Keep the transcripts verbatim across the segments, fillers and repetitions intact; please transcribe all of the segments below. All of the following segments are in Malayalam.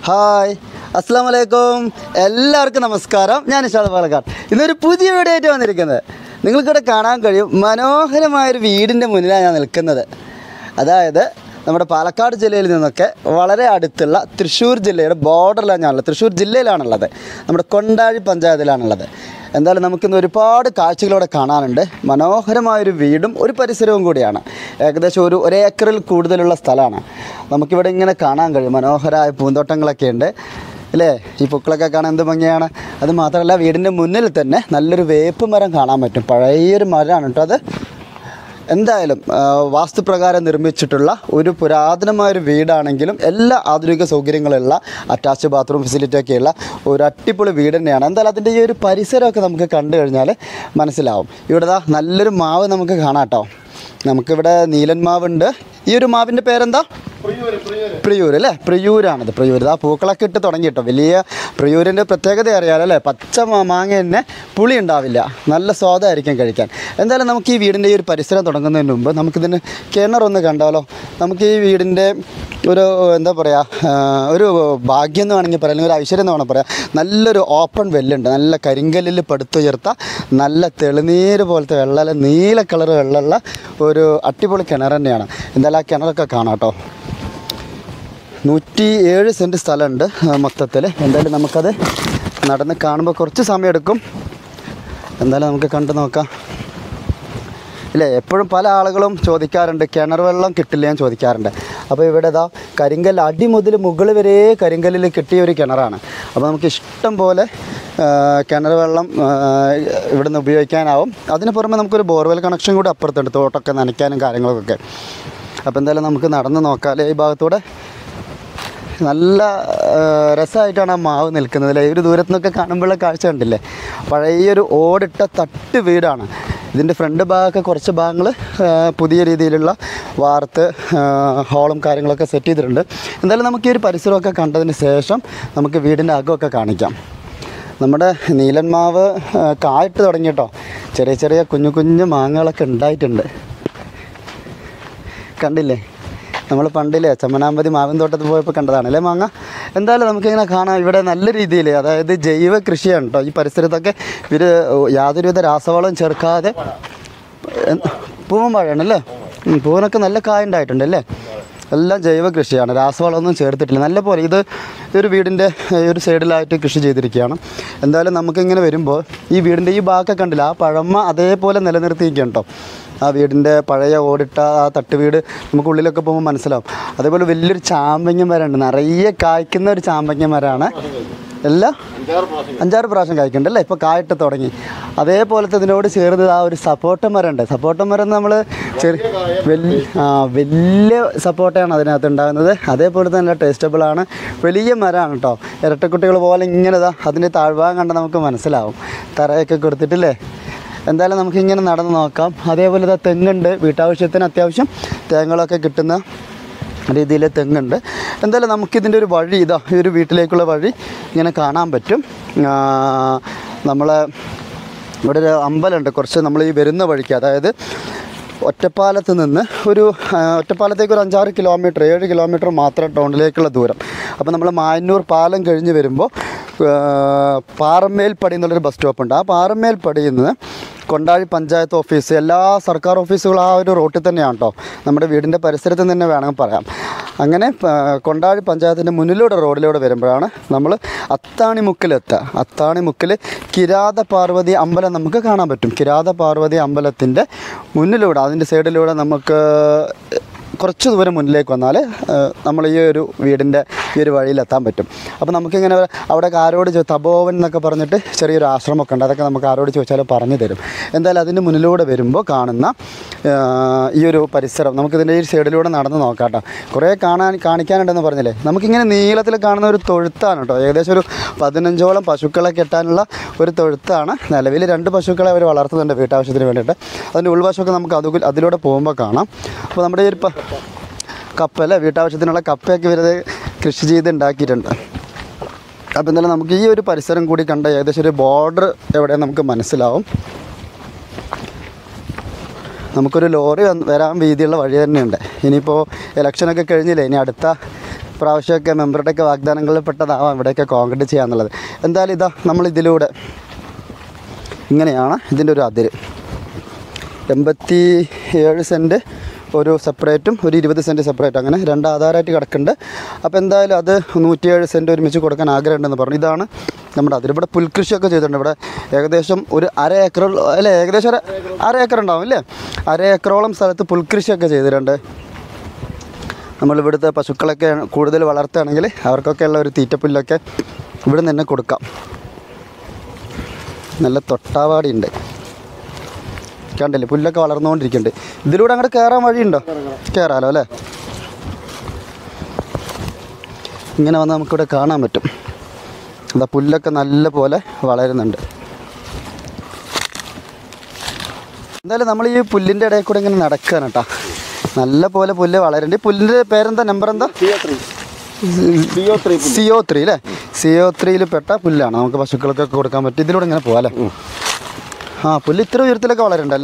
ഹായ് അസ്സലാമു അലൈക്കും എല്ലാവർക്കും നമസ്കാരം. ഞാൻ ഇഷാദ് പാലക്കാട്. ഇന്നൊരു പുതിയ വീഡിയോ ആയിട്ട് വന്നിരിക്കുന്നത്. നിങ്ങൾക്കിവിടെ കാണാൻ കഴിയും മനോഹരമായൊരു വീടിൻ്റെ മുന്നിലാണ് ഞാൻ നിൽക്കുന്നത്. അതായത് നമ്മുടെ പാലക്കാട് ജില്ലയിൽ നിന്നൊക്കെ വളരെ അടുത്തുള്ള തൃശ്ശൂർ ജില്ലയുടെ ബോർഡറിലാണ് ഞാനുള്ളത്. തൃശ്ശൂർ ജില്ലയിലാണുള്ളത്, നമ്മുടെ കൊണ്ടാഴി പഞ്ചായത്തിലാണുള്ളത്. എന്തായാലും നമുക്കിന്ന് ഒരുപാട് കാഴ്ചകളോടെ കാണാനുണ്ട്. മനോഹരമായൊരു വീടും ഒരു പരിസരവും കൂടിയാണ്. ഏകദേശം ഒരു ഒരേക്കറിൽ കൂടുതലുള്ള സ്ഥലമാണ്. നമുക്കിവിടെ ഇങ്ങനെ കാണാൻ കഴിയും. മനോഹരമായ പൂന്തോട്ടങ്ങളൊക്കെ ഉണ്ട് അല്ലേ? ഈ പൂക്കളൊക്കെ കാണാൻ എന്ത് ഭംഗിയാണ്. അത് മാത്രമല്ല വീടിൻ്റെ മുന്നിൽ തന്നെ നല്ലൊരു വേപ്പ് മരം കാണാൻ പറ്റും. പഴയൊരു മരമാണ് കേട്ടോ അത്. എന്തായാലും വാസ്തുപ്രകാരം നിർമ്മിച്ചിട്ടുള്ള ഒരു പുരാതനമായൊരു വീടാണെങ്കിലും എല്ലാ ആധുനിക സൗകര്യങ്ങളുള്ള അറ്റാച്ച് ബാത്റൂം ഫെസിലിറ്റിയൊക്കെയുള്ള ഒരു അടിപൊളി വീട് തന്നെയാണ്. എന്തായാലും അതിൻ്റെ ഈ ഒരു പരിസരമൊക്കെ നമുക്ക് കണ്ടു കഴിഞ്ഞാൽ മനസ്സിലാവും. ഇവിടെ നല്ലൊരു മാവ് നമുക്ക് കാണാം കേട്ടോ. നമുക്കിവിടെ നീലൻ മാവുണ്ട്. ഈ ഒരു മാവിൻ്റെ പേരെന്താ? പ്രിയൂർ അല്ലേ? പ്രിയൂരാണിത്. പ്രിയൂർ ആ പൂക്കളൊക്കെ ഇട്ട് തുടങ്ങി കേട്ടോ. വലിയ പ്രിയൂരിൻ്റെ പ്രത്യേകത അറിയാലോ അല്ലേ? പച്ച മാങ്ങ തന്നെ പുളി ഉണ്ടാവില്ല, നല്ല സ്വാദായിരിക്കും കഴിക്കാൻ. എന്തായാലും നമുക്ക് ഈ വീടിൻ്റെ ഈ ഒരു പരിസരം തുടങ്ങുന്നതിന് മുമ്പ് നമുക്കിതിന് കിണറൊന്ന് കണ്ടാലോ. നമുക്ക് ഈ വീടിൻ്റെ ഒരു എന്താ പറയുക, ഒരു ഭാഗ്യം എന്ന് വേണമെങ്കിൽ പറയാം, അല്ലെങ്കിൽ ഒരു ഐശ്വര്യം എന്ന് വേണമെങ്കിൽ പറയാം. നല്ലൊരു ഓപ്പൺ വെല്ലുണ്ട്. നല്ല കരിങ്കല്ലിൽ പടുത്തുയർത്ത നല്ല തെളിനീര് പോലത്തെ വെള്ള നീല കളർ വെള്ളമുള്ള ഒരു അടിപൊളി കിണർ തന്നെയാണ്. എന്തായാലും ആ കിണറൊക്കെ കാണാം കേട്ടോ. നൂറ്റി ഏഴ് സെൻറ്റ് സ്ഥലമുണ്ട് മൊത്തത്തിൽ. എന്തായാലും നമുക്കത് നടന്ന് കാണുമ്പോൾ കുറച്ച് സമയമെടുക്കും. എന്തായാലും നമുക്ക് കണ്ടു നോക്കാം ഇല്ലേ? എപ്പോഴും പല ആളുകളും ചോദിക്കാറുണ്ട് കിണർ വെള്ളം കിട്ടില്ല എന്ന് ചോദിക്കാറുണ്ട്. അപ്പോൾ ഇവിടെ ഇതാ കരിങ്കല്ല് അടി മുതൽ മുകൾ വരെ കരിങ്കല്ലിൽ കിട്ടിയ ഒരു കിണറാണ്. അപ്പോൾ നമുക്ക് ഇഷ്ടം പോലെ കിണർ വെള്ളം ഇവിടുന്ന് ഉപയോഗിക്കാനാവും. അതിന് പുറമെ നമുക്കൊരു ബോർവെൽ കണക്ഷൻ കൂടി അപ്പുറത്തുണ്ട്, തോട്ടമൊക്കെ നനയ്ക്കാനും കാര്യങ്ങളൊക്കെ. അപ്പോൾ എന്തായാലും നമുക്ക് നടന്ന് നോക്കാം. ഈ ഭാഗത്തൂടെ നല്ല രസമായിട്ടാണ് ആ മാവ് നിൽക്കുന്നത് അല്ലേ? ഒരു ദൂരത്തു നിന്നൊക്കെ കാണുമ്പോഴുള്ള കാഴ്ച കണ്ടില്ലേ? പഴയൊരു ഓടിട്ട തട്ട് വീടാണ്. ഇതിൻ്റെ ഫ്രണ്ട് ഭാഗമൊക്കെ കുറച്ച് ഭാഗങ്ങൾ പുതിയ രീതിയിലുള്ള വാർത്ത് ഹോളും കാര്യങ്ങളൊക്കെ സെറ്റ് ചെയ്തിട്ടുണ്ട്. എന്തായാലും നമുക്ക് ഈ ഒരു പരിസരമൊക്കെ കണ്ടതിന് ശേഷം നമുക്ക് വീടിൻ്റെ അകമൊക്കെ കാണിക്കാം. നമ്മുടെ നീലൻ മാവ് കായിട്ട് തുടങ്ങി കേട്ടോ. ചെറിയ ചെറിയ കുഞ്ഞു കുഞ്ഞു മാങ്ങകളൊക്കെ ഉണ്ടായിട്ടുണ്ട്, കണ്ടില്ലേ? നമ്മൾ പണ്ടില്ലേ ചമ്മനാമ്പതി മാവിൻ തോട്ടത്തിൽ പോയപ്പോൾ കണ്ടതാണല്ലേ മാങ്ങ. എന്തായാലും നമുക്കിങ്ങനെ കാണാം. ഇവിടെ നല്ല രീതിയിൽ, അതായത് ജൈവ കൃഷിയാണ് കേട്ടോ ഈ പരിസരത്തൊക്കെ. ഇവർ യാതൊരുവിധ രാസവളം ചേർക്കാതെ പൂവൻ വാഴയാണല്ലേ? പൂവിനൊക്കെ നല്ല കായ ഉണ്ടായിട്ടുണ്ടല്ലേ? എല്ലാം ജൈവ കൃഷിയാണ്, രാസവളമൊന്നും ചേർത്തിട്ടില്ല. നല്ല പോലെ ഇത് ഒരു വീടിൻ്റെ ഒരു സൈഡിലായിട്ട് കൃഷി ചെയ്തിരിക്കുകയാണ്. എന്തായാലും നമുക്കിങ്ങനെ വരുമ്പോൾ ഈ വീടിൻ്റെ ഈ ഭാഗമൊക്കെ കണ്ടില്ല, ആ പഴമ അതേപോലെ നിലനിർത്തിയിരിക്കുകയാണ് കേട്ടോ. ആ വീടിൻ്റെ പഴയ ഓടിട്ട ആ തട്ടുവീട് നമുക്കുള്ളിലൊക്കെ പോകുമ്പോൾ മനസ്സിലാവും. അതേപോലെ വലിയൊരു ചാമ്പങ്ങ മരമുണ്ട്, നിറയെ കായ്ക്കുന്ന ഒരു ചാമ്പങ്ങ മരമാണ്. എല്ലാം അഞ്ചാറ് പ്രാവശ്യം കായ്ക്കുന്നുണ്ട് അല്ലേ? ഇപ്പോൾ കായിട്ട് തുടങ്ങി. അതേപോലത്തെ ഇതിനോട് ചേർന്ന് ആ ഒരു സപ്പോട്ട മരമുണ്ട്. സപ്പോട്ട മരം നമ്മൾ ചെറിയ വലിയ ആ വലിയ സപ്പോട്ടയാണ് അതിനകത്ത് ഉണ്ടാകുന്നത്. അതേപോലെ തന്നെ ടേസ്റ്റബിളാണ്. വലിയ മരമാണ് കേട്ടോ. ഇരട്ടക്കുട്ടികൾ പോലെ ഇങ്ങനെ ഇതാ അതിൻ്റെ താഴ്ഭാഗം കണ്ട് നമുക്ക് മനസ്സിലാവും. തറയൊക്കെ കൊടുത്തിട്ടില്ലേ? എന്തായാലും നമുക്കിങ്ങനെ നടന്ന് നോക്കാം. അതേപോലെ ഇതാ തെങ്ങുണ്ട്. വീട്ടാവശ്യത്തിന് അത്യാവശ്യം തേങ്ങകളൊക്കെ കിട്ടുന്ന രീതിയിൽ തെങ്ങുണ്ട്. എന്തായാലും നമുക്കിതിൻ്റെ ഒരു വഴി ഇതാ ഈ ഒരു വീട്ടിലേക്കുള്ള വഴി ഇങ്ങനെ കാണാൻ പറ്റും. നമ്മൾ ഇവിടെ ഒരു അമ്പലമുണ്ട് കുറച്ച് നമ്മൾ ഈ വരുന്ന വഴിക്ക്, അതായത് ഒറ്റപ്പാലത്ത് നിന്ന് ഒരു ഒറ്റപ്പാലത്തേക്ക് ഒരു അഞ്ചാറ് കിലോമീറ്റർ ഏഴ് കിലോമീറ്റർ മാത്രം ടൗണിലേക്കുള്ള ദൂരം. അപ്പോൾ നമ്മൾ മായന്നൂർ പാലം കഴിഞ്ഞ് വരുമ്പോൾ പാറമേൽപ്പടി എന്നുള്ളൊരു ബസ് സ്റ്റോപ്പുണ്ട്. ആ പാറമേൽപ്പടിയിൽ നിന്ന് കൊണ്ടാഴി പഞ്ചായത്ത് ഓഫീസ്, എല്ലാ സർക്കാർ ഓഫീസുകളും ആ ഒരു റോട്ടിൽ തന്നെയാണ് കേട്ടോ. നമ്മുടെ വീടിൻ്റെ പരിസരത്ത് തന്നെ വേണമെങ്കിൽ പറയാം. അങ്ങനെ കൊണ്ടാഴി പഞ്ചായത്തിൻ്റെ മുന്നിലൂടെ റോഡിലൂടെ വരുമ്പോഴാണ് നമ്മൾ അത്താണിമുക്കിലെത്തുക. അത്താണിമുക്കിൽ കിരാത പാർവതി അമ്പലം നമുക്ക് കാണാൻ പറ്റും. കിരാത പാർവതി അമ്പലത്തിൻ്റെ മുന്നിലൂടെ അതിൻ്റെ സൈഡിലൂടെ നമുക്ക് കുറച്ച് ദൂരം മുന്നിലേക്ക് വന്നാൽ നമ്മൾ ഈ ഒരു വീടിൻ്റെ ഈ ഒരു വഴിയിലെത്താൻ പറ്റും. അപ്പോൾ നമുക്കിങ്ങനെ അവിടെ ആരോട് തപോവൻ എന്നൊക്കെ പറഞ്ഞിട്ട് ചെറിയൊരു ആശ്രമമൊക്കെ ഉണ്ട്. അതൊക്കെ നമുക്ക് ആരോട് ചോദിച്ചാലും പറഞ്ഞു തരും. എന്തായാലും അതിൻ്റെ മുന്നിലൂടെ വരുമ്പോൾ കാണുന്ന ഈ ഒരു പരിസരം നമുക്കിതിൻ്റെ ഈ സൈഡിലൂടെ നടന്ന് നോക്കാം കേട്ടോ. കുറേ കാണാൻ കാണിക്കാനുണ്ടെന്ന് പറഞ്ഞില്ലേ? നമുക്കിങ്ങനെ നീളത്തിൽ കാണുന്ന ഒരു തൊഴുത്താണ് കേട്ടോ. ഏകദേശം ഒരു പതിനഞ്ചോളം പശുക്കളെ കെട്ടാനുള്ള ഒരു തൊഴുത്താണ്. നിലവിൽ രണ്ട് പശുക്കളെ അവർ വളർത്തുന്നുണ്ട് വീട്ടാവശ്യത്തിന് വേണ്ടിയിട്ട്. അതിൻ്റെ ഉൾവശമൊക്കെ നമുക്ക് അത് അതിലൂടെ പോകുമ്പോൾ കാണാം. അപ്പോൾ നമ്മുടെ ഈ ഒരു കപ്പല്ലേ, വീട്ടാവശ്യത്തിനുള്ള കപ്പയൊക്കെ ഇവരത് കൃഷി ചെയ്ത് ഉണ്ടാക്കിയിട്ടുണ്ട്. അപ്പോൾ എന്തായാലും നമുക്ക് ഈ ഒരു പരിസരം കൂടി കണ്ട ഏകദേശം ഒരു ബോർഡർ എവിടെ നമുക്ക് മനസ്സിലാവും. നമുക്കൊരു ലോറി വരാൻ വീതിയുള്ള വഴി തന്നെയുണ്ട്. ഇനിയിപ്പോൾ ഇലക്ഷനൊക്കെ കഴിഞ്ഞില്ലേ, ഇനി അടുത്ത പ്രാവശ്യമൊക്കെ മെമ്പറുടെയൊക്കെ വാഗ്ദാനങ്ങളിൽ പെട്ടതാവാം ഇവിടെയൊക്കെ കോൺക്രീറ്റ് ചെയ്യാന്നുള്ളത്. എന്തായാലും ഇതാ നമ്മളിതിലൂടെ ഇങ്ങനെയാണ് ഇതിൻ്റെ ഒരു അതിര്. എൺപത്തി ഏഴ് സെൻറ്റ് ഒരു സെപ്പറേറ്റും ഒരു ഇരുപത് സെൻറ്റ് സെപ്പറേറ്റും, അങ്ങനെ രണ്ട് ആധാരമായിട്ട് കിടക്കുന്നുണ്ട്. അപ്പോൾ എന്തായാലും അത് നൂറ്റിയേഴ് സെൻറ്റ് ഒരുമിച്ച് കൊടുക്കാൻ ആഗ്രഹമുണ്ടെന്ന് പറഞ്ഞു. ഇതാണ് നമ്മുടെ അതിൽ. ഇവിടെ പുൽകൃഷിയൊക്കെ ചെയ്തിട്ടുണ്ട്. ഇവിടെ ഏകദേശം ഒരു അര ഏക്കർ അല്ലേ, ഏകദേശം ഒരു അര ഏക്കർ ഉണ്ടാവും അല്ലേ, അര ഏക്കറോളം സ്ഥലത്ത് പുൽകൃഷിയൊക്കെ ചെയ്തിട്ടുണ്ട്. നമ്മളിവിടുത്തെ പശുക്കളൊക്കെ കൂടുതൽ വളർത്തുകയാണെങ്കിൽ അവർക്കൊക്കെ ഉള്ള ഒരു തീറ്റപ്പുല്ലൊക്കെ ഇവിടെ നിന്ന് തന്നെ കൊടുക്കാം. നല്ല തൊട്ടാവാടി ഉണ്ട്, കണ്ടില്ലേ, പുല്ലൊക്കെ വളർന്നുകൊണ്ടിരിക്കുന്നുണ്ട്. ഇതിലൂടെ അങ്ങോട്ട് കയറാൻ വഴിയുണ്ടോ? കയറാമല്ലോ അല്ലേ. ഇങ്ങനെ വന്ന് നമുക്കിവിടെ കാണാൻ പറ്റും. എന്താ പുല്ലൊക്കെ നല്ല പോലെ വളരുന്നുണ്ട്. എന്തായാലും നമ്മൾ ഈ പുല്ലിൻ്റെ ഇടയിൽ കൂടെ ഇങ്ങനെ നടക്കുകയാണ് കേട്ടോ. നല്ല പോലെ പുല്ല് വളരുന്നുണ്ട്. ഈ പുല്ലിൻ്റെ പേരെന്താ, നമ്പർ എന്താ? സിഒ ത്രീ അല്ലേ. സിഒ ത്രീയിൽ പെട്ട പുല്ലാണ്, നമുക്ക് പശുക്കൾക്കൊക്കെ കൊടുക്കാൻ പറ്റും. ഇതിലൂടെ ഇങ്ങനെ പോകാം അല്ലേ. ആ പുല്ല് ഇത്ര ഉയരത്തിലൊക്കെ വളരുന്നുണ്ടല്ലേ.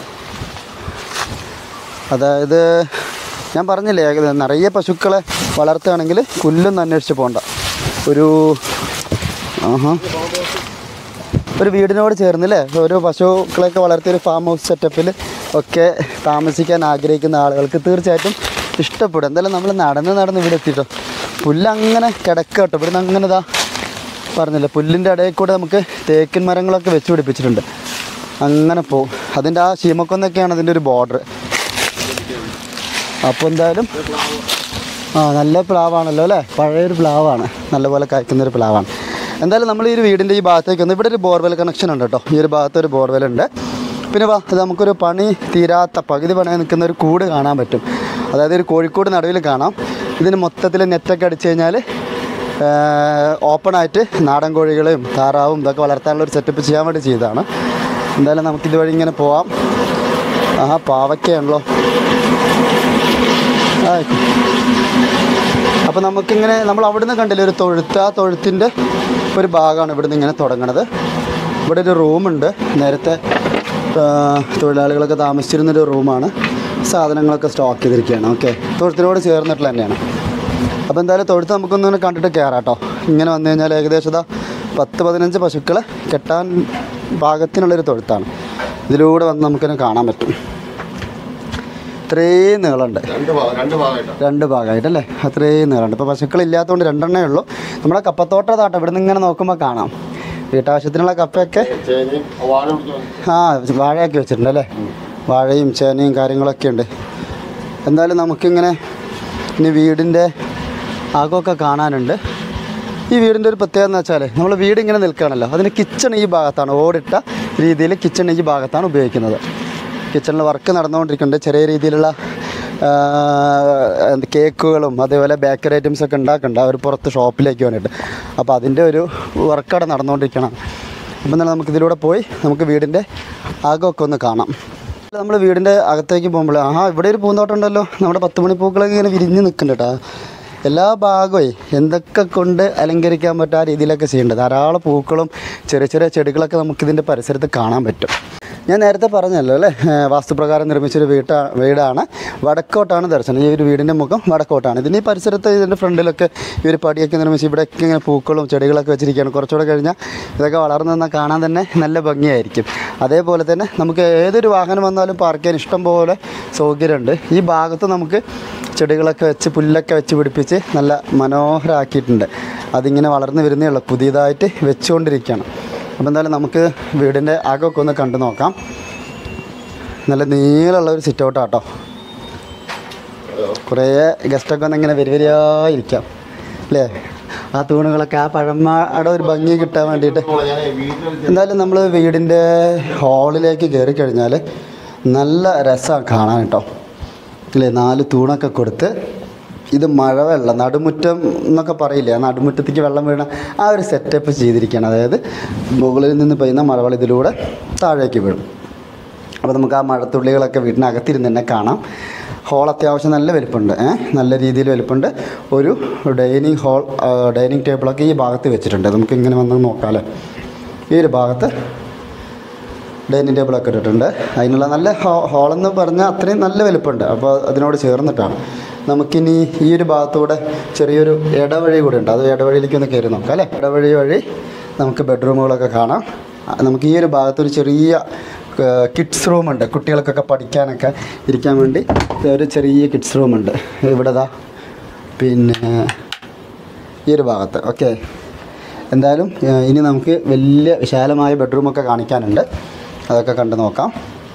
അതായത് ഞാൻ പറഞ്ഞില്ലേ, നിറയെ പശുക്കളെ വളർത്തുകയാണെങ്കിൽ പുല്ലൊന്നും അന്വേഷിച്ച് പോകണ്ട. ഒരു ആഹാ ഒരു വീടിനോട് ചേർന്നില്ലേ ഒരു പശുക്കളൊക്കെ വളർത്തിയൊരു ഫാം ഹൗസ് സെറ്റപ്പിൽ ഒക്കെ താമസിക്കാൻ ആഗ്രഹിക്കുന്ന ആളുകൾക്ക് തീർച്ചയായിട്ടും ഇഷ്ടപ്പെടും. എന്തായാലും നമ്മൾ നടന്ന് നടന്ന് ഇവിടെ എത്തിയിട്ടോ. പുല്ലങ്ങനെ കിടക്കുക കേട്ടോ. ഇവിടുന്ന് അങ്ങനെ ഇതാ പറഞ്ഞില്ലേ, പുല്ലിൻ്റെ ഇടയിൽ കൂടെ നമുക്ക് തേക്കിൻ മരങ്ങളൊക്കെ വെച്ച് പിടിപ്പിച്ചിട്ടുണ്ട്. അങ്ങനെ പോവും. അതിൻ്റെ ആ ശീമക്കൊന്നൊക്കെയാണ് അതിൻ്റെ ഒരു ബോർഡർ. അപ്പോൾ എന്തായാലും ആ നല്ല പ്ലാവാണല്ലോ അല്ലേ, പഴയൊരു പ്ലാവാണ്, നല്ലപോലെ കായ്ക്കുന്നൊരു പ്ലാവാണ്. എന്തായാലും നമ്മൾ ഈ ഒരു വീടിൻ്റെ ഈ ഭാഗത്തേക്ക് വന്ന് ഇവിടെ ഒരു ബോർവെൽ കണക്ഷൻ ഉണ്ട് കേട്ടോ. ഈ ഒരു ഭാഗത്ത് ഒരു ബോർവെൽ ഉണ്ട്. പിന്നെ വാ ഇത് നമുക്കൊരു പണി തീരാത്ത പകുതി പണി നിൽക്കുന്ന ഒരു കൂട് കാണാൻ പറ്റും. അതായത് ഒരു കോഴിക്കോട് നടുവിൽ കാണാം. ഇതിന് മൊത്തത്തിൽ നെറ്റൊക്കെ അടിച്ചു കഴിഞ്ഞാൽ ഓപ്പണായിട്ട് നാടൻ കോഴികളെയും താറാവും ഇതൊക്കെ വളർത്താനുള്ള ഒരു സെറ്റപ്പ് ചെയ്യാൻ വേണ്ടി ചെയ്തതാണ്. എന്തായാലും നമുക്കിതുവഴി ഇങ്ങനെ പോവാം. ആ പാവയ്ക്കാണല്ലോ. ആ അപ്പോൾ നമുക്കിങ്ങനെ നമ്മൾ അവിടെ നിന്ന് കണ്ടില്ലേ ഒരു തൊഴുത്ത്, ആ തൊഴുത്തിൻ്റെ ഒരു ഭാഗമാണ് ഇവിടെ നിന്ന് ഇങ്ങനെ തുടങ്ങണത്. ഇവിടെ ഒരു റൂമുണ്ട്, നേരത്തെ തൊഴിലാളികളൊക്കെ താമസിച്ചിരുന്നൊരു റൂമാണ്. സാധനങ്ങളൊക്കെ സ്റ്റോക്ക് ചെയ്തിരിക്കുകയാണ്. ഓക്കെ, തൊഴുത്തിനോട് ചേർന്നിട്ടുള്ള തന്നെയാണ്. അപ്പോൾ എന്തായാലും തൊഴുത്ത് നമുക്കൊന്നിങ്ങനെ കണ്ടിട്ട് കയറാം കേട്ടോ. ഇങ്ങനെ വന്നു കഴിഞ്ഞാൽ ഏകദേശം പത്ത് പതിനഞ്ച് പശുക്കളെ കെട്ടാൻ പാകത്തിനുള്ളൊരു തൊഴുത്താണ്. ഇതിലൂടെ വന്ന് നമുക്കിനെ കാണാൻ പറ്റും. അത്രയും നീളമുണ്ട്, രണ്ട് ഭാഗമായിട്ടല്ലേ, അത്രയും നീളമുണ്ട്. ഇപ്പോൾ പശുക്കളില്ലാത്തതുകൊണ്ട് രണ്ടെണ്ണേ ഉള്ളൂ. നമ്മുടെ കപ്പത്തോട്ടതാട്ടോ, ഇവിടെ നിന്ന് ഇങ്ങനെ നോക്കുമ്പോൾ കാണാം. വീട്ടാവശ്യത്തിനുള്ള കപ്പയൊക്കെ ആ വാഴയൊക്കെ വെച്ചിട്ടുണ്ട് അല്ലേ, വാഴയും ചേനയും കാര്യങ്ങളൊക്കെ ഉണ്ട്. എന്തായാലും നമുക്കിങ്ങനെ ഇനി വീടിൻ്റെ ആകമൊക്കെ കാണാനുണ്ട്. ഈ വീടിൻ്റെ ഒരു പ്രത്യേകത എന്ന് വെച്ചാൽ നമ്മൾ വീട് ഇങ്ങനെ നിൽക്കുകയാണല്ലോ, അതിന് കിച്ചൺ ഈ ഭാഗത്താണ്, ഓടിട്ട രീതിയിൽ കിച്ചൺ ഈ ഭാഗത്താണ് ഉപയോഗിക്കുന്നത്. കിച്ചണിൽ വർക്ക് നടന്നുകൊണ്ടിരിക്കുന്നുണ്ട്. ചെറിയ രീതിയിലുള്ള കേക്കുകളും അതേപോലെ ബേക്കറി ഐറ്റംസൊക്കെ ഉണ്ടാക്കുന്നുണ്ട് അവർ പുറത്ത് ഷോപ്പിലേക്ക് വേണ്ടിയിട്ട്. അപ്പോൾ അതിൻ്റെ ഒരു വർക്കവിടെ നടന്നുകൊണ്ടിരിക്കണം. അപ്പം തന്നെ നമുക്കിതിലൂടെ പോയി നമുക്ക് വീടിൻ്റെ ആകമൊക്കെ ഒന്ന് കാണാം. നമ്മൾ വീടിൻ്റെ അകത്തേക്ക് പോകുമ്പോൾ ആഹാ ഇവിടെ ഒരു പൂന്തോട്ടം ഉണ്ടല്ലോ, നമ്മുടെ പത്ത് മണിപ്പൂക്കളൊക്കെ ഇങ്ങനെ വിരിഞ്ഞ് നിൽക്കുന്നുണ്ട് കേട്ടോ. എല്ലാ ഭാഗവും എന്തൊക്കെ കൊണ്ട് അലങ്കരിക്കാൻ പറ്റും ആ രീതിയിലൊക്കെ ചെയ്യുന്നുണ്ട്. ധാരാളം പൂക്കളും ചെറിയ ചെറിയ ചെടികളൊക്കെ നമുക്കിതിൻ്റെ പരിസരത്ത് കാണാൻ പറ്റും. ഞാൻ നേരത്തെ പറഞ്ഞല്ലോ അല്ലേ, വാസ്തുപ്രകാരം നിർമ്മിച്ചൊരു വീട്ടാ വീടാണ്. വടക്കോട്ടാണ് ദർശനം. ഈ ഒരു വീടിൻ്റെ മുഖം വടക്കോട്ടാണ്. ഇതിൻ്റെ ഈ പരിസരത്ത് ഇതിൻ്റെ ഫ്രണ്ടിലൊക്കെ ഈ ഒരു പടിയൊക്കെ നിർമ്മിച്ച് ഇവിടെയൊക്കെ ഇങ്ങനെ പൂക്കളും ചെടികളൊക്കെ വെച്ചിരിക്കുകയാണ്. കുറച്ചുകൂടെ കഴിഞ്ഞാൽ ഇതൊക്കെ വളർന്നു നിന്നാൽ കാണാൻ തന്നെ നല്ല ഭംഗിയായിരിക്കും. അതേപോലെ തന്നെ നമുക്ക് ഏതൊരു വാഹനം വന്നാലും പാർക്ക് ചെയ്യാൻ ഇഷ്ടം പോലെ സൗകര്യമുണ്ട്. ഈ ഭാഗത്ത് നമുക്ക് ചെടികളൊക്കെ വെച്ച് പുല്ലൊക്കെ വെച്ച് പിടിപ്പിച്ച് നല്ല മനോഹരമാക്കിയിട്ടുണ്ട്. അതിങ്ങനെ വളർന്നു വരുന്നേ ഉള്ളൂ, പുതിയതായിട്ട് വെച്ചുകൊണ്ടിരിക്കുകയാണ്. അപ്പോൾ എന്തായാലും നമുക്ക് വീടിൻ്റെ അകമൊക്കെ ഒന്ന് കണ്ടു നോക്കാം. നല്ല നീളമുള്ള ഒരു സിറ്റ് ഔട്ടാട്ടോ. കുറേ ഗസ്റ്റൊക്കെ ഒന്ന് ഇങ്ങനെ വരി വരിയായിരിക്കാം അല്ലേ, ആ തൂണുകളൊക്കെ ആ പഴമയുടെ ഒരു ഭംഗി കിട്ടാൻ വേണ്ടിയിട്ട്. എന്തായാലും നമ്മൾ വീടിൻ്റെ ഹാളിലേക്ക് കയറി കഴിഞ്ഞാൽ നല്ല രസമാണ് കാണാൻ കേട്ടോ അല്ലേ. നാല് തൂണൊക്കെ കൊടുത്ത് ഇത് മഴവെള്ളം നടുമുറ്റം എന്നൊക്കെ പറയില്ലേ, ആ നടുമുറ്റത്തേക്ക് വെള്ളം വീണ ആ ഒരു സെറ്റപ്പ് ചെയ്തിരിക്കുകയാണ്. അതായത് മുകളിൽ നിന്ന് പെയ്യുന്ന മഴവെള്ളം ഇതിലൂടെ താഴേക്ക് വീഴും. അപ്പോൾ നമുക്ക് ആ മഴത്തുള്ളികളൊക്കെ വീടിനകത്തിരുന്ന് തന്നെ കാണാം. ഹോൾ അത്യാവശ്യം നല്ല വലിപ്പമുണ്ട്, നല്ല രീതിയിൽ വലിപ്പമുണ്ട്. ഒരു ഡൈനിങ് ഹോൾ ഡൈനിങ് ടേബിളൊക്കെ ഈ ഭാഗത്ത് വെച്ചിട്ടുണ്ട്. നമുക്ക് ഇങ്ങനെ വന്ന് നോക്കാമല്ലോ. ഈ ഒരു ഭാഗത്ത് ഡൈനിങ് ടേബിളൊക്കെ ഇട്ടിട്ടുണ്ട്. അതിനുള്ള നല്ല ഹോ ഹോളെന്ന് പറഞ്ഞാൽ അത്രയും നല്ല വലിപ്പമുണ്ട്. അപ്പോൾ അതിനോട് ചേർന്നിട്ടാണ് നമുക്കിനി ഈ ഒരു ഭാഗത്തൂടെ ചെറിയൊരു ഇടവഴി കൂടെ ഉണ്ട്. അത് ഇടവഴിയിലേക്ക് ഒന്ന് കയറി നോക്കാം അല്ലേ. ഇടവഴി വഴി നമുക്ക് ബെഡ്റൂമുകളൊക്കെ കാണാം. നമുക്ക് ഈ ഒരു ഭാഗത്തൊരു ചെറിയ കിഡ്സ് റൂമുണ്ട്. കുട്ടികൾക്കൊക്കെ പഠിക്കാനൊക്കെ ഇരിക്കാൻ വേണ്ടി ഒരു ചെറിയ കിഡ്സ് റൂമുണ്ട് ഇവിടെ ദാ. പിന്നെ ഈ ഒരു ഭാഗത്ത് ഓക്കെ. എന്തായാലും ഇനി നമുക്ക് വലിയ വിശാലമായ ബെഡ്റൂമൊക്കെ കാണിക്കാനുണ്ട്. അതൊക്കെ കണ്ടു നോക്കാം.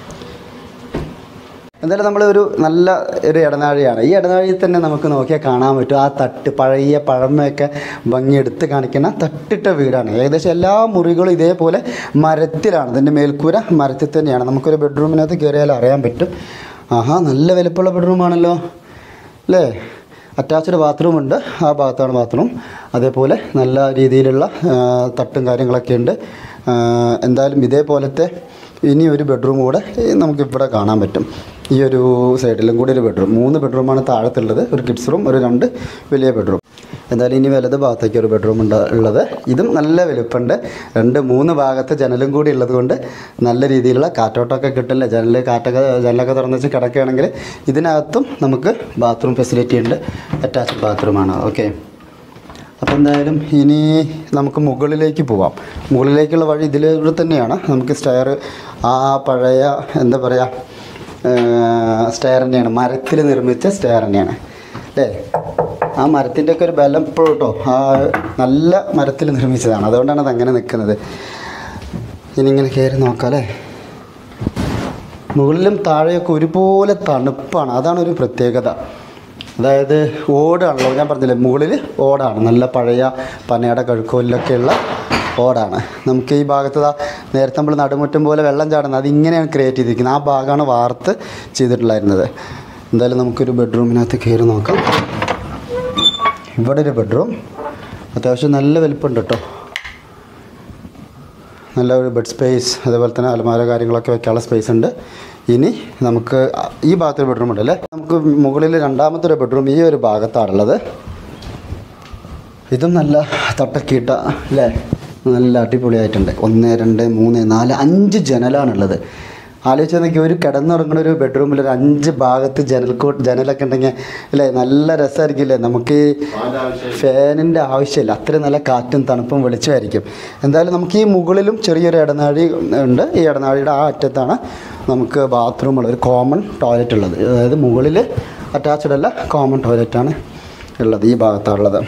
എന്തായാലും നമ്മളൊരു നല്ല ഒരു ഇടനാഴിയാണ്. ഈ ഇടനാഴിയിൽ തന്നെ നമുക്ക് നോക്കിയാൽ കാണാൻ പറ്റും ആ തട്ട് പഴയ പഴമയൊക്കെ ഭംഗിയെടുത്ത് കാണിക്കുന്ന തട്ടിട്ട വീടാണ്. ഏകദേശം എല്ലാ മുറികളും ഇതേപോലെ മരത്തിലാണ്. ഇതിൻ്റെ മേൽക്കൂര മരത്തിൽ തന്നെയാണ്. നമുക്കൊരു ബെഡ്റൂമിനകത്ത് കയറിയാൽ അറിയാൻ പറ്റും. ആഹാ, നല്ല വലുപ്പമുള്ള ബെഡ്റൂമാണല്ലോ അല്ലേ. അറ്റാച്ച്ഡ് ബാത്റൂം ഉണ്ട്. ആ ഭാഗത്താണ് ബാത്റൂം. അതേപോലെ നല്ല രീതിയിലുള്ള തട്ടും കാര്യങ്ങളൊക്കെ ഉണ്ട്. എന്തായാലും ഇതേപോലത്തെ ഇനി ഒരു ബെഡ്റൂം കൂടെ നമുക്കിവിടെ കാണാൻ പറ്റും. ഈ ഒരു സൈഡിലും കൂടി ഒരു ബെഡ്റൂം. മൂന്ന് ബെഡ്റൂമാണ് താഴത്തുള്ളത്. ഒരു കിഡ്സ് റൂം, ഒരു രണ്ട് വലിയ ബെഡ്റൂം. എന്തായാലും ഇനി വലത് ഭാഗത്തേക്ക് ഒരു ബെഡ്റൂം ഉണ്ട് ഉള്ളത്. ഇതും നല്ല വലുപ്പമുണ്ട്. രണ്ട് മൂന്ന് ഭാഗത്ത് ജനലും കൂടി ഉള്ളത് കൊണ്ട് നല്ല രീതിയിലുള്ള കാറ്റോട്ടമൊക്കെ കിട്ടില്ല. ജനൽ കാറ്റൊക്കെ ജനലൊക്കെ തുറന്ന് വെച്ച് കിടക്കുകയാണെങ്കിൽ ഇതിനകത്തും നമുക്ക് ബാത്റൂം ഫെസിലിറ്റി ഉണ്ട്. അറ്റാച്ച്ഡ് ബാത്റൂമാണ്. ഓക്കെ. അപ്പോൾ എന്തായാലും ഇനി നമുക്ക് മുകളിലേക്ക് പോവാം. മുകളിലേക്കുള്ള വഴി ഇതിലൂടെ തന്നെയാണ്. നമുക്ക് സ്റ്റെയർ ആ പഴയ എന്താ പറയുക സ്റ്റെയർ തന്നെയാണ്. മരത്തിൽ നിർമ്മിച്ച സ്റ്റെയർ തന്നെയാണ് അല്ലേ. ആ മരത്തിൻ്റെയൊക്കെ ഒരു ബലം ഇപ്പോഴും കേട്ടോ. ആ നല്ല മരത്തിൽ നിർമ്മിച്ചതാണ്. അതുകൊണ്ടാണ് അതങ്ങനെ നിൽക്കുന്നത്. ഇനി ഇങ്ങനെ കയറി നോക്കാം അല്ലേ. മുകളിലും താഴെയൊക്കെ ഒരുപോലെ തണുപ്പാണ്. അതാണ് ഒരു പ്രത്യേകത. അതായത് ഓടാണല്ലോ, ഞാൻ പറഞ്ഞില്ലേ മുകളിൽ ഓടാണ്. നല്ല പഴയ പനയുടെ കഴുക്കോലിലൊക്കെയുള്ള ഓടാണ്. നമുക്ക് ഈ ഭാഗത്ത് നേരത്തെ നമ്മൾ നടുമുറ്റം പോലെ വെള്ളം ചാടുന്നത് അതിങ്ങനെയാണ് ക്രിയേറ്റ് ചെയ്തിരിക്കുന്നത്. ആ ഭാഗമാണ് വാർത്ത് ചെയ്തിട്ടുണ്ടായിരുന്നത്. എന്തായാലും നമുക്കൊരു ബെഡ്റൂമിനകത്ത് കയറി നോക്കാം. ഇവിടെ ഒരു ബെഡ്റൂം അത്യാവശ്യം നല്ല വലിപ്പമുണ്ട് കേട്ടോ. നല്ല ഒരു ബെഡ് സ്പേസ്, അതേപോലെ തന്നെ അലമാര കാര്യങ്ങളൊക്കെ വെക്കാനുള്ള സ്പേസ് ഉണ്ട്. ഇനി നമുക്ക് ഈ ഭാഗത്തൊരു ബെഡ്റൂം ഉണ്ടല്ലേ. നമുക്ക് മുകളിൽ രണ്ടാമത്തെ ഒരു ബെഡ്റൂം ഈ ഒരു ഭാഗത്താണുള്ളത്. ഇതും നല്ല തട്ടക്കീട്ട അല്ലേ, നല്ല അടിപൊളിയായിട്ടുണ്ട്. ഒന്ന് രണ്ട് മൂന്ന് നാല് അഞ്ച് ജനലാണുള്ളത്. ആലോചിച്ച് നോക്കി, ഒരു കിടന്നുറങ്ങുന്ന ഒരു ബെഡ്റൂമിൽ ഒരു അഞ്ച് ഭാഗത്ത് ജനൽക്കോ ജനലൊക്കെ ഉണ്ടെങ്കിൽ അല്ലേ നല്ല രസമായിരിക്കില്ലേ. നമുക്ക് ഫാനിൻ്റെ ആവശ്യമില്ല. അത്രയും നല്ല കാറ്റും തണുപ്പും വെളിച്ചമായിരിക്കും. എന്തായാലും നമുക്ക് ഈ മുകളിലും ചെറിയൊരു ഇടനാഴി ഉണ്ട്. ഈ ഇടനാഴിയുടെ ആ അറ്റത്താണ് നമുക്ക് ബാത്റൂമുള്ള ഒരു കോമൺ ടോയ്ലറ്റ് ഉള്ളത്. അതായത് മുകളിൽ അറ്റാച്ച്ഡ് അല്ല, കോമൺ ടോയ്ലറ്റാണ് ഉള്ളത്. ഈ ഭാഗത്താണുള്ളത്.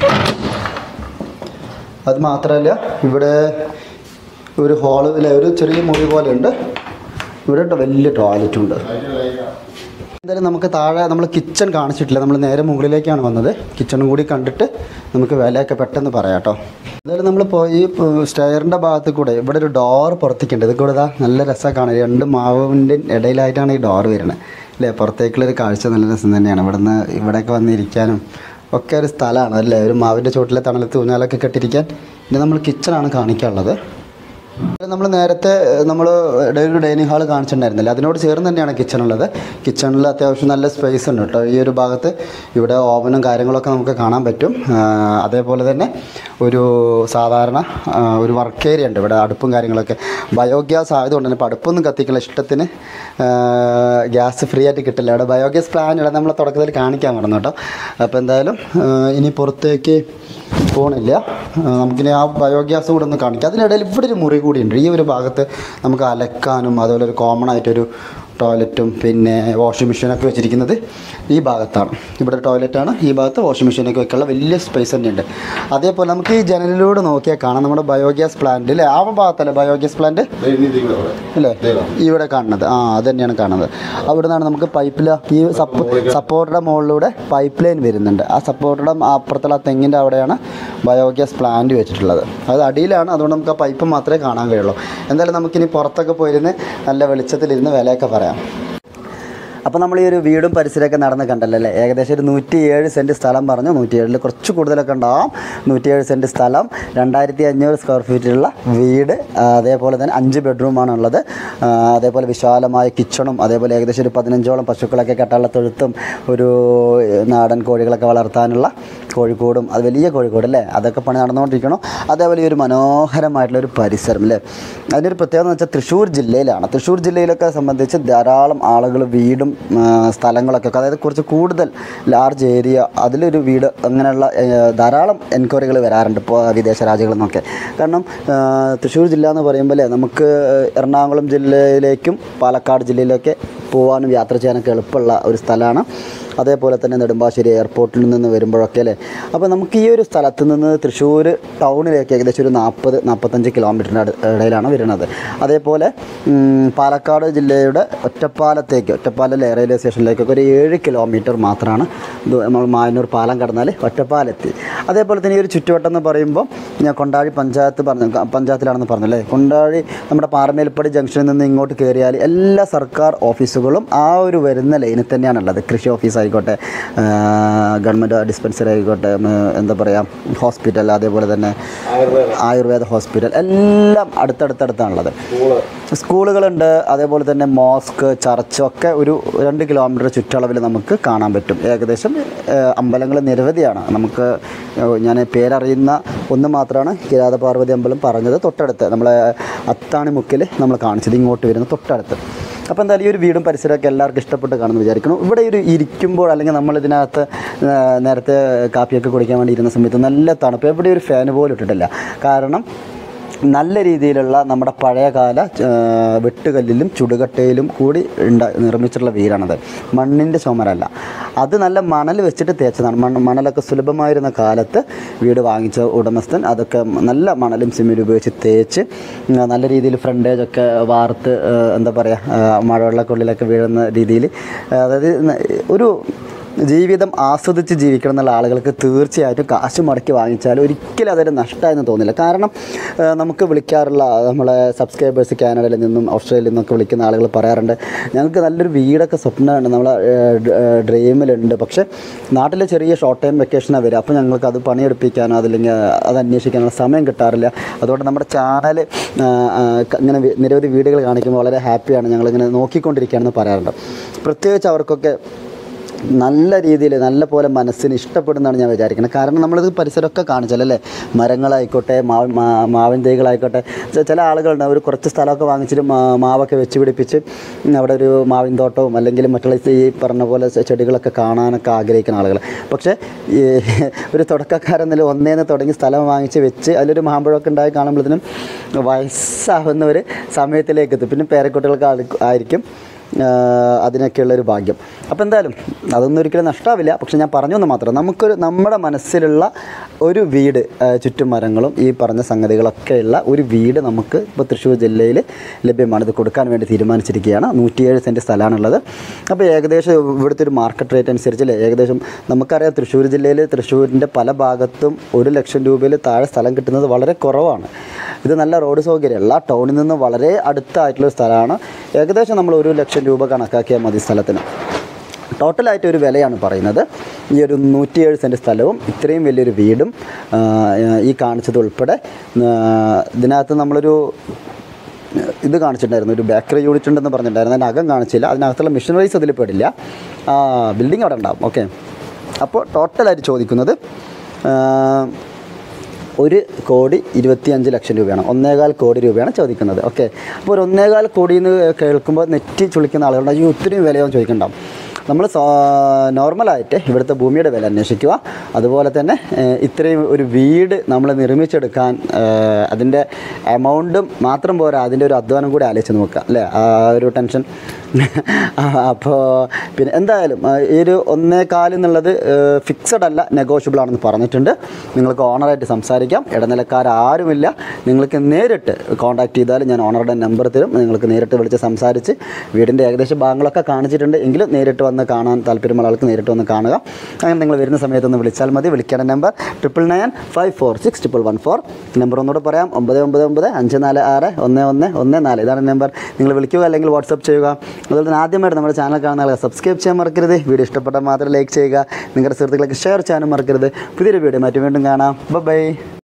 അത് മാത്രമല്ല ഇവിടെ ഒരു ഹാള് അല്ലേ, ഒരു ചെറിയ മുറി പോലെ ഉണ്ട്. ഇവിടെ വലിയ ടോയ്ലറ്റും ഉണ്ട്. എന്തായാലും നമുക്ക് താഴെ നമ്മൾ കിച്ചൺ കാണിച്ചിട്ടില്ല. നമ്മൾ നേരെ മുകളിലേക്കാണ് വന്നത്. കിച്ചണും കൂടി കണ്ടിട്ട് നമുക്ക് വിലയൊക്കെ പെട്ടെന്ന് പറയാം കേട്ടോ. എന്തായാലും നമ്മൾ പോയി സ്റ്റെയറിൻ്റെ ഭാഗത്ത് കൂടെ ഇവിടെ ഒരു ഡോർ പുറത്തേക്കുണ്ട്. ഇത് കൂടെ ഇതാ നല്ല രസമാണ് കാണാൻ. രണ്ട് മാവിൻ്റെ ഇടയിലായിട്ടാണ് ഈ ഡോർ വരുന്നത് അല്ലേ. പുറത്തേക്കുള്ളൊരു കാഴ്ച നല്ല രസം തന്നെയാണ്. ഇവിടുന്ന് ഇവിടെയൊക്കെ വന്നിരിക്കാനും ഒക്കെ ഒരു സ്ഥലമാണ് അല്ലേ. ഒരു മാവിൻ്റെ ചോട്ടിലെ തണലത്ത് ഊഞ്ഞാലൊക്കെ കെട്ടിരിക്കാൻ. ഇനി നമ്മൾ കിച്ചണാണ് കാണിക്കാനുള്ളത്. നമ്മൾ നേരത്തെ നമ്മൾ ഒരു ഡൈനിങ് ഹാൾ കാണിച്ചിട്ടുണ്ടായിരുന്നില്ല, അതിനോട് ചേർന്ന് തന്നെയാണ് കിച്ചൺ ഉള്ളത്. കിച്ചണിൽ അത്യാവശ്യം നല്ല സ്പേസ് ഉണ്ട് കേട്ടോ. ഈ ഒരു ഭാഗത്ത് ഇവിടെ ഓവനും കാര്യങ്ങളൊക്കെ നമുക്ക് കാണാൻ പറ്റും. അതേപോലെ തന്നെ ഒരു സാധാരണ ഒരു വർക്ക് ഏരിയ ഉണ്ട് ഇവിടെ. അടുപ്പും കാര്യങ്ങളൊക്കെ ബയോഗ്യാസ് ആയതുകൊണ്ട് തന്നെ ഇപ്പോൾ അടുപ്പൊന്നും കത്തിക്കില്ല. ഇഷ്ടത്തിന് ഗ്യാസ് ഫ്രീ ആയിട്ട് കിട്ടില്ല. ഇവിടെ ബയോഗ്യാസ് പ്ലാൻ ഇവിടെ നമ്മൾ തുടക്കത്തിൽ കാണിക്കാൻ മറന്നു കേട്ടോ. അപ്പോൾ എന്തായാലും ഇനി പുറത്തേക്ക് പോണില്ല. നമുക്കിനി ആ ബയോഗ്യാസ് കൂടെ ഒന്ന് കാണിക്കാം. അതിനിടയിൽ ഇവിടെ ഒരു മുറി കൂടിയുണ്ട്. ഈ ഒരു ഭാഗത്ത് നമുക്ക് അലക്കാനും അതുപോലെ ഒരു കോമൺ ആയിട്ടൊരു ടോയ്ലറ്റും പിന്നെ വാഷിംഗ് മെഷീനൊക്കെ വെച്ചിരിക്കുന്നത് ഈ ഭാഗത്താണ്. ഇവിടെ ടോയ്ലറ്റാണ്, ഈ ഭാഗത്ത് വാഷിംഗ് മെഷീനൊക്കെ വെക്കാനുള്ള വലിയ സ്പേസ് തന്നെയുണ്ട്. അതേപോലെ നമുക്ക് ഈ ജനലിലൂടെ നോക്കിയാൽ കാണാം നമ്മുടെ ബയോഗ്യാസ് പ്ലാന്റ് അല്ലേ. ആ ഭാഗത്തല്ലേ ബയോഗ്യാസ് പ്ലാന്റ് അല്ലേ ഇവിടെ കാണുന്നത്. ആ അത് തന്നെയാണ് കാണുന്നത്. അവിടെ നിന്നാണ് നമുക്ക് പൈപ്പിൽ ഈ സപ്പോ സപ്പോർട്ടറുടെ മുകളിലൂടെ പൈപ്പ് ലൈൻ വരുന്നുണ്ട്. ആ സപ്പോർട്ടറുടെ അപ്പുറത്തുള്ള തെങ്ങിൻ്റെ അവിടെയാണ് ബയോഗ്യാസ് പ്ലാന്റ് വെച്ചിട്ടുള്ളത്. അത് അടിയിലാണ്, അതുകൊണ്ട് നമുക്ക് ആ പൈപ്പ് മാത്രമേ കാണാൻ കഴിയുള്ളൂ. എന്തായാലും നമുക്കിനി പുറത്തൊക്കെ പോയിരുന്ന് നല്ല വെളിച്ചത്തിലിരുന്ന് വിലയൊക്കെ പറയാം. അപ്പോൾ നമ്മൾ ഈ ഒരു വീടും പരിസരമൊക്കെ നടന്ന് കണ്ടല്ലോ അല്ലേ. ഏകദേശം ഒരു നൂറ്റി ഏഴ് സെൻറ്റ് സ്ഥലം പറഞ്ഞു. നൂറ്റി ഏഴിൽ കുറച്ച് കൂടുതലൊക്കെ ഉണ്ടാവാം. നൂറ്റിയേഴ് സെൻറ്റ് സ്ഥലം, രണ്ടായിരത്തി അഞ്ഞൂറ് സ്ക്വയർ ഫീറ്റിലുള്ള വീട്, അതേപോലെ തന്നെ അഞ്ച് ബെഡ്റൂമാണ് ഉള്ളത്. അതേപോലെ വിശാലമായ കിച്ചണും, അതേപോലെ ഏകദേശം ഒരു പതിനഞ്ചോളം പശുക്കളൊക്കെ കെട്ടാനുള്ള തൊഴുത്തും, ഒരു നാടൻ കോഴികളൊക്കെ വളർത്താനുള്ള കോഴിക്കോടും അത് വലിയ കോഴിക്കോട് അല്ലേ, അതൊക്കെ പണി നടന്നുകൊണ്ടിരിക്കണം. അതേപോലെ ഈ ഒരു മനോഹരമായിട്ടുള്ളൊരു പരിസരം അല്ലേ. അതിൻ്റെ ഒരു പ്രത്യേകത എന്ന് വെച്ചാൽ തൃശ്ശൂർ ജില്ലയിലാണ്. തൃശ്ശൂർ ജില്ലയിലൊക്കെ സംബന്ധിച്ച് ധാരാളം ആളുകൾ വീടും സ്ഥലങ്ങളൊക്കെ, അതായത് കുറച്ച് കൂടുതൽ ലാർജ് ഏരിയ അതിലൊരു വീട് അങ്ങനെയുള്ള ധാരാളം എൻക്വയറികൾ വരാറുണ്ട് ഇപ്പോൾ വിദേശ രാജ്യങ്ങളിൽ നിന്നൊക്കെ. കാരണം തൃശ്ശൂർ ജില്ല എന്ന് പറയുമ്പോൾ നമുക്ക് എറണാകുളം ജില്ലയിലേക്കും പാലക്കാട് ജില്ലയിലൊക്കെ പോകാനും യാത്ര ചെയ്യാനൊക്കെ എളുപ്പമുള്ള ഒരു സ്ഥലമാണ്. അതേപോലെ തന്നെ നെടുമ്പാശ്ശേരി എയർപോർട്ടിൽ നിന്ന് വരുമ്പോഴൊക്കെ അല്ലേ. അപ്പോൾ നമുക്ക് ഈ ഒരു സ്ഥലത്ത് നിന്ന് തൃശ്ശൂർ ടൗണിലേക്ക് ഏകദേശം ഒരു നാൽപ്പത് നാൽപ്പത്തഞ്ച് കിലോമീറ്ററിൻ്റെ ഇടയിലാണ് വരുന്നത്. അതേപോലെ പാലക്കാട് ജില്ലയുടെ ഒറ്റപ്പാലത്തേക്ക്, ഒറ്റപ്പാലം റെയിൽവേ സ്റ്റേഷനിലേക്കൊക്കെ ഒരു ഏഴ് കിലോമീറ്റർ മാത്രമാണ് നമ്മൾ മായന്നൂർ പാലം കടന്നാൽ ഒറ്റപ്പാലെത്തി. അതേപോലെ തന്നെ ഈ ഒരു ചുറ്റുവട്ടം എന്ന് പറയുമ്പോൾ ഞാൻ കൊണ്ടാഴി പഞ്ചായത്ത് പറഞ്ഞു പഞ്ചായത്തിലാണെന്ന് പറഞ്ഞല്ലേ. കൊണ്ടാഴി നമ്മുടെ പാറമേൽപ്പടി ജംഗ്ഷനിൽ നിന്ന് ഇങ്ങോട്ട് കയറിയാൽ എല്ലാ സർക്കാർ ഓഫീസുകളും ആ ഒരു വരുന്ന ലൈനിൽ തന്നെയാണുള്ളത്. കൃഷി ഓഫീസ് ആയിക്കോട്ടെ, ഗവൺമെൻറ് ഡിസ്പെൻസറി ആയിക്കോട്ടെ, എന്താ പറയുക ഹോസ്പിറ്റൽ, അതേപോലെ തന്നെ ആയുർവേദ ഹോസ്പിറ്റൽ എല്ലാം അടുത്തടുത്തടുത്താണുള്ളത്. സ്കൂളുകളുണ്ട്, അതേപോലെ തന്നെ മോസ്ക്, ചർച്ചൊക്കെ ഒരു രണ്ട് കിലോമീറ്റർ ചുറ്റളവിൽ നമുക്ക് കാണാൻ പറ്റും. ഏകദേശം അമ്പലങ്ങൾ നിരവധിയാണ്. നമുക്ക് ഞാൻ പേരറിയുന്ന ഒന്ന് മാത്രമാണ് കിരാത പാർവതി അമ്പലം പറഞ്ഞത്, തൊട്ടടുത്ത് നമ്മളെ അത്താണിമുക്കിൽ നമ്മൾ കാണിച്ചത്, ഇങ്ങോട്ട് വരുന്ന തൊട്ടടുത്ത്. അപ്പോൾ എന്തായാലും ഈ ഒരു വീടും പരിസരമൊക്കെ എല്ലാവർക്കും ഇഷ്ടപ്പെട്ട് കാണുമെന്ന് വിചാരിക്കണം. ഇവിടെ ഒരു ഇരിക്കുമ്പോൾ അല്ലെങ്കിൽ നമ്മളിതിനകത്ത് നേരത്തെ കാപ്പിയൊക്കെ കുടിക്കാൻ വേണ്ടി ഇരുന്ന സമയത്ത് നല്ല തണുപ്പ്, എവിടെ ഒരു ഫാൻ പോലും ഇട്ടിട്ടില്ല. കാരണം നല്ല രീതിയിലുള്ള നമ്മുടെ പഴയകാല വെട്ടുകല്ലിലും ചുടുകട്ടയിലും കൂടി ഉണ്ടാ നിർമ്മിച്ചിട്ടുള്ള വീടാണത്. മണ്ണിൻ്റെ ചുമരല്ല, അത് നല്ല മണൽ വെച്ചിട്ട് തേച്ചതാണ്. മണ്ണ് മണലൊക്കെ സുലഭമായിരുന്ന കാലത്ത് വീട് വാങ്ങിച്ച ഉടമസ്ഥൻ അതൊക്കെ നല്ല മണലും സിമെൻറ്റും ഉപയോഗിച്ച് തേച്ച് നല്ല രീതിയിൽ ഫ്രണ്ടേജൊക്കെ വാർത്ത്, എന്താ പറയുക, മഴവെള്ളക്കുള്ളിലൊക്കെ വീഴുന്ന രീതിയിൽ, അതായത് ഒരു ജീവിതം ആസ്വദിച്ച് ജീവിക്കണം എന്നുള്ള ആളുകൾക്ക് തീർച്ചയായിട്ടും കാശ് മുടക്കി വാങ്ങിച്ചാൽ ഒരിക്കലും അതൊരു നഷ്ടമായെന്ന് തോന്നില്ല. കാരണം നമുക്ക് വിളിക്കാറുള്ള നമ്മളെ സബ്സ്ക്രൈബേഴ്സ് കാനഡയിൽ നിന്നും ഓസ്ട്രേലിയയിൽ നിന്നൊക്കെ വിളിക്കുന്ന ആളുകൾ പറയാറുണ്ട്, ഞങ്ങൾക്ക് നല്ലൊരു വീടൊക്കെ സ്വപ്നമുണ്ട്, നമ്മളെ ഡ്രീമിലുണ്ട്, പക്ഷേ നാട്ടിലെ ചെറിയ ഷോർട്ട് ടൈം വെക്കേഷനാണ് വരിക, അപ്പോൾ ഞങ്ങൾക്ക് അത് പണിയെടുപ്പിക്കാനോ അതല്ലെങ്കിൽ അത് അന്വേഷിക്കാനോ സമയം കിട്ടാറില്ല. അതുകൊണ്ട് നമ്മുടെ ചാനൽ ഇങ്ങനെ നിരവധി വീടുകൾ കാണിക്കുമ്പോൾ വളരെ ഹാപ്പിയാണ്, ഞങ്ങളിങ്ങനെ നോക്കിക്കൊണ്ടിരിക്കുകയാണെന്ന് പറയാറുണ്ട്. പ്രത്യേകിച്ച് അവർക്കൊക്കെ നല്ല രീതിയിൽ നല്ല പോലെ മനസ്സിന് ഇഷ്ടപ്പെടുന്നതാണ് ഞാൻ വിചാരിക്കുന്നത്. കാരണം നമ്മളിത് പരിസരമൊക്കെ കാണിച്ചാലല്ലേ, മരങ്ങളായിക്കോട്ടെ, മാവ് മാവിൻ തൈകളായിക്കോട്ടെ. ചില ആളുകളുണ്ട് അവർ കുറച്ച് സ്ഥലമൊക്കെ വാങ്ങിച്ചിട്ട് മാവൊക്കെ വെച്ച് പിടിപ്പിച്ച് അവിടെ ഒരു മാവിൻ തോട്ടവും അല്ലെങ്കിൽ മറ്റുള്ള ഈ പറഞ്ഞ പോലെ ചെടികളൊക്കെ കാണാനൊക്കെ ആഗ്രഹിക്കുന്ന ആളുകൾ. പക്ഷേ ഈ ഒരു തുടക്കക്കാരെന്നല്ല ഒന്നേന്ന് തുടങ്ങി സ്ഥലം വാങ്ങിച്ച് വെച്ച് അതിലൊരു മാമ്പഴമൊക്കെ ഉണ്ടായി കാണുമ്പോഴത്തേനും വയസ്സാവുന്ന ഒരു സമയത്തിലേക്ക് എത്തും. പിന്നെ പേരക്കുട്ടികൾക്ക് ആയിരിക്കും അതിനൊക്കെയുള്ളൊരു ഭാഗ്യം. അപ്പോൾ എന്തായാലും അതൊന്നും ഒരിക്കലും നഷ്ടമാവില്ല. പക്ഷെ ഞാൻ പറഞ്ഞു എന്ന് മാത്രം, നമുക്കൊരു നമ്മുടെ മനസ്സിലുള്ള ഒരു വീട്, ചുറ്റും മരങ്ങളും ഈ പറഞ്ഞ സംഗതികളൊക്കെയുള്ള ഒരു വീട് നമുക്ക് ഇപ്പോൾ തൃശ്ശൂർ ജില്ലയിൽ ലഭ്യമാണ്. ഇത് കൊടുക്കാൻ വേണ്ടി തീരുമാനിച്ചിരിക്കുകയാണ്. നൂറ്റിയേഴ് സെൻറ്റ് സ്ഥലമാണുള്ളത്. അപ്പോൾ ഏകദേശം ഇവിടുത്തെ ഒരു മാർക്കറ്റ് റേറ്റ് അനുസരിച്ചല്ലേ, ഏകദേശം നമുക്കറിയാം തൃശ്ശൂർ ജില്ലയിൽ തൃശ്ശൂരിൻ്റെ പല ഭാഗത്തും ഒരു ലക്ഷം രൂപയിൽ താഴെ സ്ഥലം കിട്ടുന്നത് വളരെ കുറവാണ്. ഇത് നല്ല റോഡ് സൗകര്യം, എല്ലാ ടൗണിൽ നിന്നും വളരെ അടുത്തായിട്ടുള്ളൊരു സ്ഥലമാണ്. ഏകദേശം നമ്മൾ ഒരു ലക്ഷം രൂപ കണക്കാക്കിയാൽ മതി സ്ഥലത്തിന്. ടോട്ടലായിട്ട് ഒരു വിലയാണ് പറയുന്നത്. ഈ ഒരു നൂറ്റിയേഴ് സെൻറ്റ് സ്ഥലവും ഇത്രയും വലിയൊരു വീടും ഈ കാണിച്ചത് ഉൾപ്പെടെ ഇതിനകത്ത് നമ്മളൊരു ഇത് കാണിച്ചിട്ടുണ്ടായിരുന്നു, ഒരു ബേക്കറി യൂണിറ്റ് ഉണ്ടെന്ന് പറഞ്ഞിട്ടുണ്ടായിരുന്നു. അതിന് അകം കാണിച്ചില്ല, അതിനകത്തുള്ള മിഷനറീസ് അതിൽ പെടില്ല, ബിൽഡിംഗ് അവിടെ ഉണ്ടാവും. ഓക്കെ, അപ്പോൾ ടോട്ടലായിട്ട് ചോദിക്കുന്നത് ഒരു കോടി ഇരുപത്തിയഞ്ച് ലക്ഷം രൂപയാണ്, ഒന്നേകാൽ കോടി രൂപയാണ് ചോദിക്കുന്നത്. ഓക്കെ, അപ്പോൾ ഒരു ഒന്നേകാൽ കോടി എന്ന് കേൾക്കുമ്പോൾ നെറ്റി ചുളിക്കുന്ന ആളുകളുണ്ട്, ഈ ഒത്തിരി വിലയൊന്നും ചോദിക്കണ്ടാവും. നമ്മൾ നോർമലായിട്ട് ഇവിടുത്തെ ഭൂമിയുടെ വില അന്വേഷിക്കുക. അതുപോലെ തന്നെ ഇത്രയും ഒരു വീട് നമ്മൾ നിർമ്മിച്ചെടുക്കാൻ അതിൻ്റെ എമൗണ്ടും മാത്രം പോരാ, അതിൻ്റെ ഒരു അധ്വാനം കൂടി ആലോചിച്ച് നോക്കുക അല്ലേ, ആ ഒരു ടെൻഷൻ. അപ്പോൾ പിന്നെ എന്തായാലും ഈ ഒരു ഒന്നേകാൽ എന്നുള്ളത് ഫിക്സഡ് അല്ല, നെഗോഷ്യബിൾ ആണെന്ന് പറഞ്ഞിട്ടുണ്ട്. നിങ്ങൾക്ക് ഓണറായിട്ട് സംസാരിക്കാം, ഇടനിലക്കാരാരുമില്ല. നിങ്ങൾക്ക് നേരിട്ട് കോൺടാക്ട് ചെയ്താൽ ഞാൻ ഓണറുടെ നമ്പർ തരും, നിങ്ങൾക്ക് നേരിട്ട് വിളിച്ച് സംസാരിച്ച് വീടിൻ്റെ ഏകദേശം ഭാഗങ്ങളൊക്കെ കാണിച്ചിട്ടുണ്ട്. എങ്കിലും നേരിട്ട് വന്ന് കാണാൻ താല്പര്യമുള്ള ആൾക്ക് നേരിട്ട് വന്ന് കാണുക. അങ്ങനെ നിങ്ങൾ വരുന്ന സമയത്തൊന്ന് വിളിച്ചാൽ മതി. വിളിക്കേണ്ട number triple nine five four six triple one four. Number ഒന്നുകൂടെ പറയാം, ഒമ്പത് ഒമ്പത് ഒമ്പത് അഞ്ച് നാല് ആറ് ഒന്ന് ഒന്ന് ഒന്ന് നാല്. ഇതാണ് നമ്പർ. നിങ്ങൾ വിളിക്കുക അല്ലെങ്കിൽ വാട്സപ്പ് ചെയ്യുക. അതുപോലെ തന്നെ ആദ്യമായിട്ട് നമ്മുടെ ചാനൽ കാണുന്ന ആളുകൾ സബ്സ്ക്രൈബ് ചെയ്യാൻ മറക്കരുത്. വീഡിയോ ഇഷ്ടപ്പെട്ടാൽ മാത്രം ലൈക്ക് ചെയ്യുക. നിങ്ങളുടെ സുഹൃത്തുക്കൾക്ക് ഷെയർ ചെയ്യാനും മറക്കരുത്. പുതിയൊരു വീഡിയോ മാറ്റി വീണ്ടും കാണാം. ബൈ.